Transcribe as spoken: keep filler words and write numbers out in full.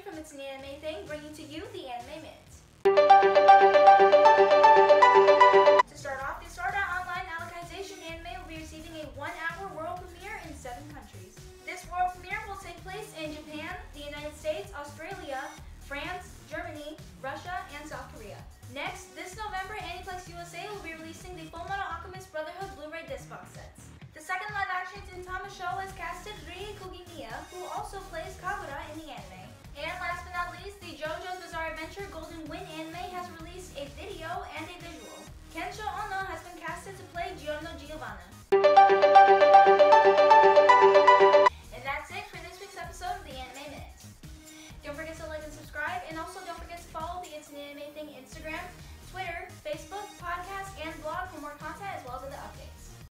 from It's an Anime Thing, bringing to you the Anime Minute. To start off, the Sword Art Online Alicization anime will be receiving a one-hour world premiere in seven countries. This world premiere will take place in Japan, the United States, Australia, France, Germany, Russia, and South Korea. Next, this November, Aniplex U S A will be releasing the Fullmetal Alchemist Brotherhood Blu-ray disc box sets. The second live-action Gintama show has casted Rie Kogimiya, who also plays Kagura in the anime. And last but not least, the JoJo's Bizarre Adventure Golden Wind anime has released a video and a visual. Kensho Ono has been casted to play Giorno Giovanna.